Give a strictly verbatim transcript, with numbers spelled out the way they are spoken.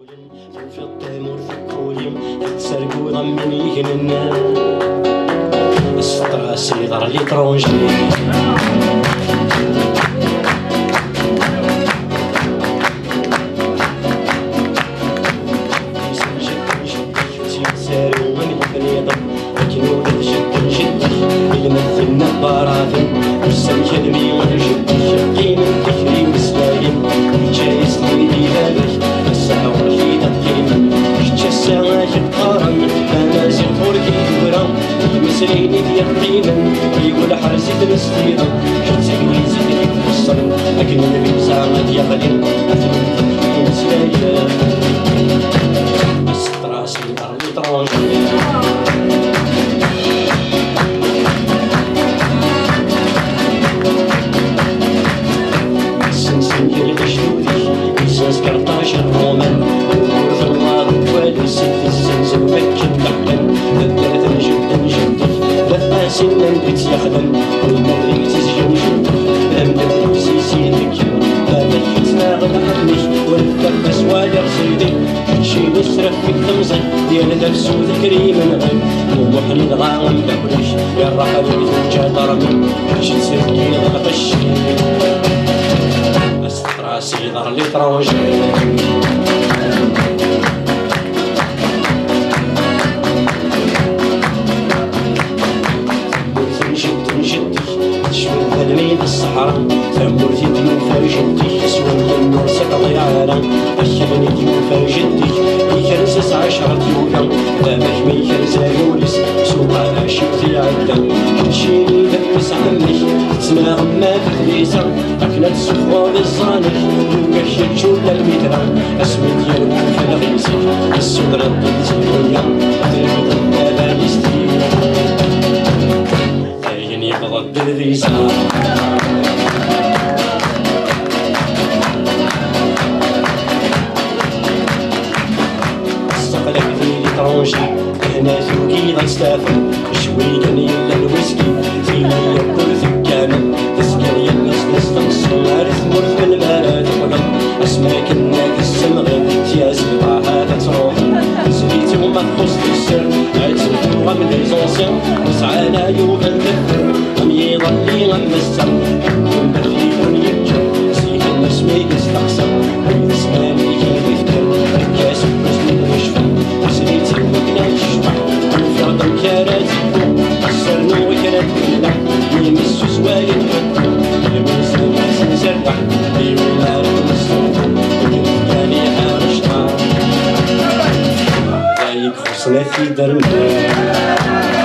في الطيمور في الكوليم تسرقو ضمن يجنن الستراس يضر ليترونجي براثن والسم كلمي ونجد شقين الكفري مسلايم جايز ليدي بالك الساعة ورشيدة كلمة جتشسا شقارم أنا زيطور كيورا يمسليني بيقينا يقول حرسي تنستيرا شتسيني زيدني بفصل لكن النبي زعمت يغلين أثنين تكفري مسلايم الستراسي الأرض ترانجي الرومان وفي النار والي ست الزنزن فكت تحلم ثلاثة جدا جدي ثلاثة سنين بيت يخدم والمغرب تسجن جدي أمدك وسيسي ذكي هذا فتنا غدا عنك والثلاثة سوالر زيدي شي نسرف في التمزن ديال ذا السود كريم نغم ومحني نغاوم بحريش يا الرحل يتوجه ضرمي شي تسرقي غلطش راسي ضر لي ترونجي ثمورتي نشد نشدك تشوي ظلمي الصحراء ثمورتي ديوفا جدك سوى النور سقط يعلى أشغني ديوفا جدك يكرسس عشرة يولا ذابك ما يكرز يولس سوق على شوتي عدا كتشيني دبس عمك تسمع ما بخليسة أكلت سخوة بالزانك وكشت شولا المترا أسود ديالو في الغيسك السدرة ضد الدنيا تربط الدابة يستير كاين يبغض بالريسة الصقلك ذي ترونجي هنا ثوكي غيستافن شوي كان يلا الويسكي فيني ياكل ثكانا تسكر يا الناس نستنصر عارف مرث من المرات وقم اسماك الناك السمغي تياز بطاحات تروح سبيتي وما تخص السر عتلتو غم لي زونسيان وسعانا يوغا نكفر غم يضلي غم السر ونبخي كون يبكر سيك الناس ميك استقسم ويد سماني كيف يفكر الكاس وكسني ويشفى وسريتي ومكنا يشفى وفرضا كاراتي السرنو وكرات كلا يمسو سوايا نحطو يمسو ناس نزرع يولى رمستو وكيف كان يحارشتا ضايق خصنا في درمنا